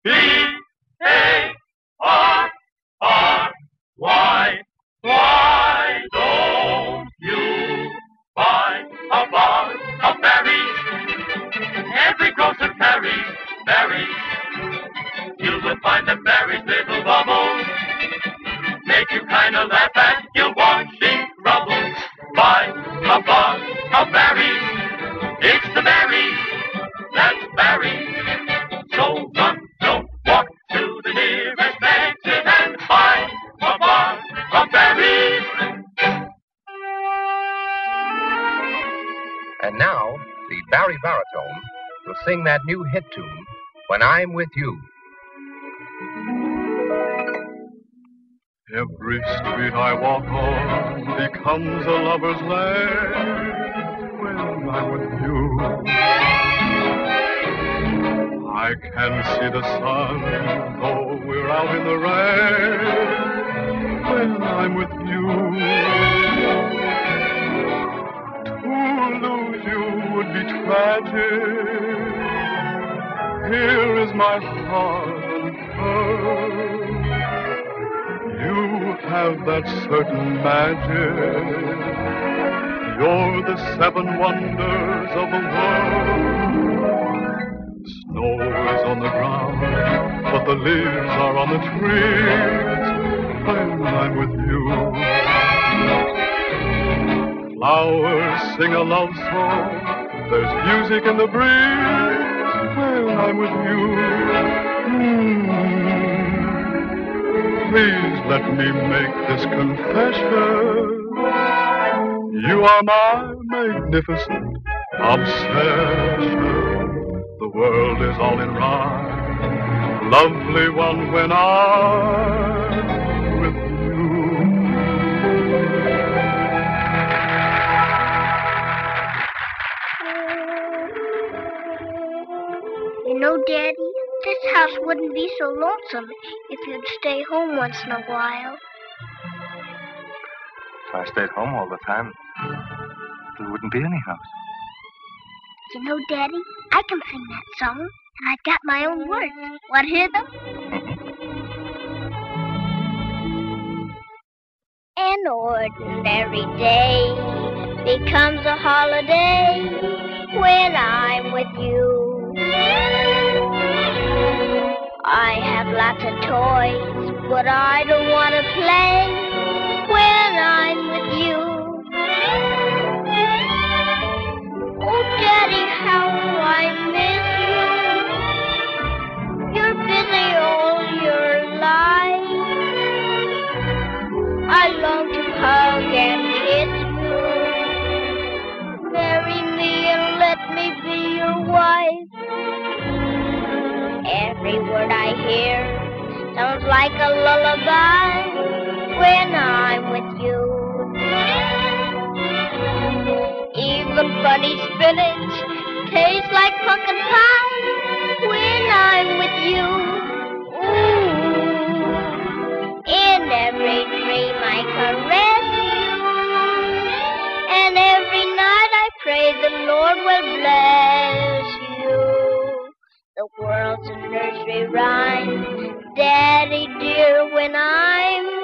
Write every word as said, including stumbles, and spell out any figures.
B A R R Y. Why don't you buy a bar of berries? Every grocer carries berries. You will find the berries little bubbles, make you kinda laugh at your washing troubles. Buy a bar of berries. It's the berries that's berries. So run, don't walk to the nearest exit and buy a bar of berries. And now, the Barry baritone will sing that new hit tune, When I'm With You. Every street I walk on becomes a lover's lair when I'm with you. I can see the sun, though we're out in the rain, when I'm with you. To lose you would be tragic. Here is my heart unfurled. You have that certain magic. You're the seven wonders of the world. Snow is on the ground, but the leaves are on the trees when I'm with you. Flowers sing a love song, there's music in the breeze when I'm with you. Mm. Please let me make this confession. You are my magnificent obsession. The world is all in rhyme. Lovely one when I'm with you. You know, Daddy, this house wouldn't be so lonesome if you'd stay home once in a while. If I stayed home all the time, there wouldn't be any house. You know, Daddy, I can sing that song, and I've got my own words. Want to hear them? An ordinary day becomes a holiday when I'm with you. I have lots of toys, but I don't want to play when I'm with you. Oh, Daddy, how I miss you. You're busy all your life. I long to hug and kiss you. Marry me and let me be your wife. Every word I hear sounds like a lullaby when I'm with you. Even funny spinach tastes like pumpkin pie when I'm with you. Ooh. In every dream I caress you, and every night I pray the Lord will bless you. The world's a nursery rhyme, Daddy dear, when I'm